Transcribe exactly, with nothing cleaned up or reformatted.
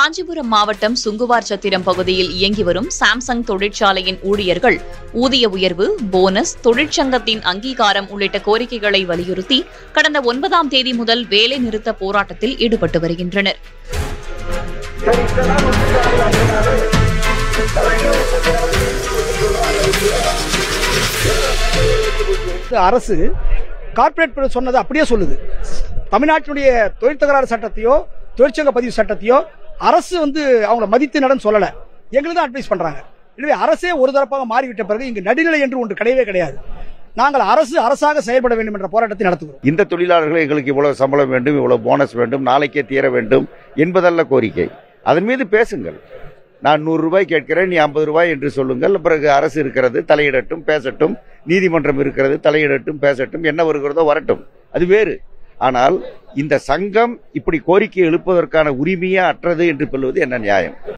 காஞ்சிபுரம் மாவட்டம் சுங்குவார் சத்திரம் பகுதியில் இயங்கி வரும் சாம்சங் தொழிற்சாலையின் ஊழியர்கள் ஊதிய உயர்வு, போனஸ், தொழிற்சங்கத்தின் அங்கீகாரம் உள்ளிட்ட கோரிக்கைகளை வலியுறுத்தி கடந்த ஒன்பதாம் தேதி முதல் வேலை நிறுத்த போராட்டத்தில் ஈடுபட்டு வருகின்றனர். அரசு கார்ப்பரேட் சொன்னது அப்படியே சொல்லுது. தமிழ்நாட்டினுடைய தொழில் தகராறு சட்டத்தையோ தொழிற்சங்க பதிவு சட்டத்தையோ அரசு வந்து அவங்களை மதித்து நடன் சொல்லல, எங்களுக்கு தான் அட்வைஸ் பண்றாங்க. எனவே அரசே ஒரு தரப்பாக மாறிவிட்ட பிறகு இங்கு நடுநிலை என்று ஒன்று கிடையவே கிடையாது. நாங்கள் அரசு அரசாக செயல்பட வேண்டும் என்ற போராட்டத்தை நடத்துகிறோம். இந்த தொழிலாளர்கள் எங்களுக்கு இவ்வளவு சம்பளம் வேண்டும், இவ்வளவு போனஸ் வேண்டும், நாளைக்கே தீர வேண்டும் என்பதல்ல கோரிக்கை. அதன் மீது பேசுங்கள். நான் நூறு ரூபாய் கேட்கிறேன், நீ ஐம்பது ரூபாய் என்று சொல்லுங்கள். பிறகு அரசு இருக்கிறது, தலையிடட்டும், பேசட்டும். நீதிமன்றம் இருக்கிறது, தலையிடட்டும், பேசட்டும். என்ன வருகிறதோ வரட்டும், அது வேறு. ஆனால் இந்த சங்கம் இப்படி கோரிக்கை எழுப்புவதற்கான உரிமையே அற்றது என்று சொல்வது என்ன நியாயம்?